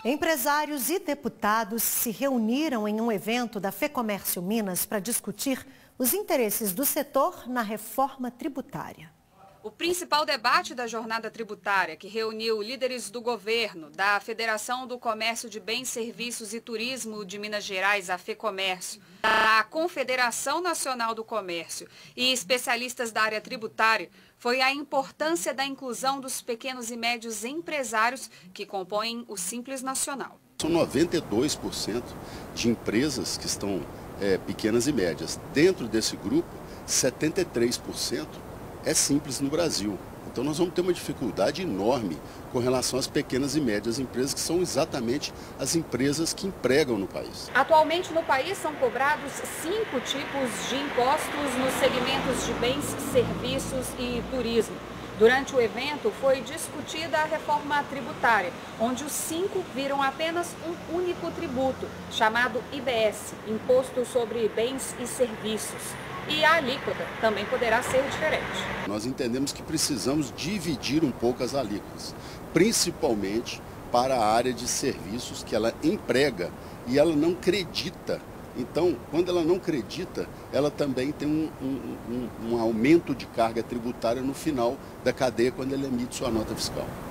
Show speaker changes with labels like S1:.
S1: Empresários e deputados se reuniram em um evento da FEComércio Minas para discutir os interesses do setor na reforma tributária.
S2: O principal debate da jornada tributária, que reuniu líderes do governo, da Federação do Comércio de Bens, Serviços e Turismo de Minas Gerais, a FEComércio, da Confederação Nacional do Comércio e especialistas da área tributária, foi a importância da inclusão dos pequenos e médios empresários que compõem o Simples Nacional.
S3: São 92% de empresas que estão pequenas e médias. Dentro desse grupo, 73% é simples no Brasil. Então nós vamos ter uma dificuldade enorme com relação às pequenas e médias empresas, que são exatamente as empresas que empregam no país.
S2: Atualmente no país são cobrados 5 tipos de impostos nos segmentos de bens, serviços e turismo. Durante o evento foi discutida a reforma tributária, onde os 5 viram apenas um único tributo, chamado IBS, Imposto sobre Bens e Serviços. E a alíquota também poderá ser diferente.
S3: Nós entendemos que precisamos dividir um pouco as alíquotas, principalmente para a área de serviços que ela emprega e ela não credita. Então, quando ela não credita, ela também tem um aumento de carga tributária no final da cadeia, quando ela emite sua nota fiscal.